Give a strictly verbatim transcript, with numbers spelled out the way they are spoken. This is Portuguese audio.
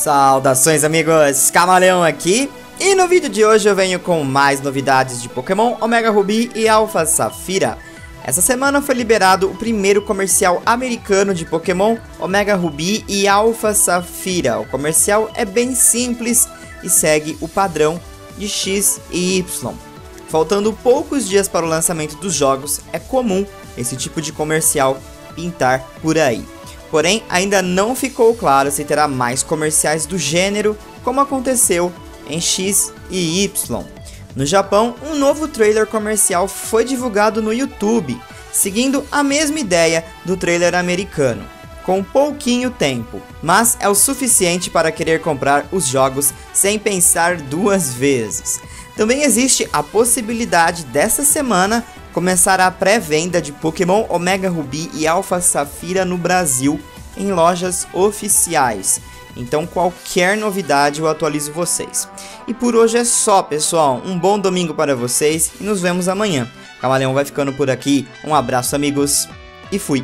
Saudações amigos, Camaleão aqui, e no vídeo de hoje eu venho com mais novidades de Pokémon Omega Ruby e Alpha Safira. Essa semana foi liberado o primeiro comercial americano de Pokémon Omega Ruby e Alpha Safira. O comercial é bem simples e segue o padrão de X e Y. Faltando poucos dias para o lançamento dos jogos, é comum esse tipo de comercial pintar por aí. Porém, ainda não ficou claro se terá mais comerciais do gênero, como aconteceu em X e Y. No Japão, um novo trailer comercial foi divulgado no YouTube, seguindo a mesma ideia do trailer americano, com pouquinho tempo, mas é o suficiente para querer comprar os jogos sem pensar duas vezes. Também existe a possibilidade dessa semana começar a pré-venda de Pokémon Omega Ruby e Alpha Safira no Brasil em lojas oficiais. Então qualquer novidade eu atualizo vocês. E por hoje é só, pessoal. Um bom domingo para vocês e nos vemos amanhã. Camaleão vai ficando por aqui. Um abraço, amigos, e fui!